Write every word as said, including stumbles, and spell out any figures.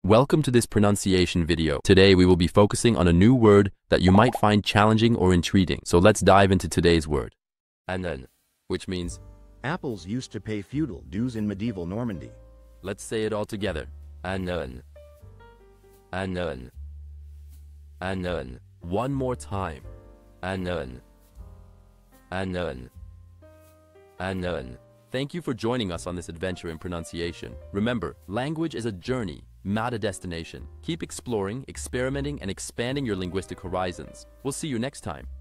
Welcome to this pronunciation video. Today we will be focusing on a new word that you might find challenging or intriguing. So let's dive into today's word. Ânonnes, which means apples used to pay feudal dues in medieval Normandy. Let's say it all together. Ânonnes. Ânonnes. Ânonnes. One more time. Ânonnes. Ânonnes. Ânonnes. Thank you for joining us on this adventure in pronunciation. Remember, language is a journey, not a destination. Keep exploring, experimenting, and expanding your linguistic horizons. We'll see you next time.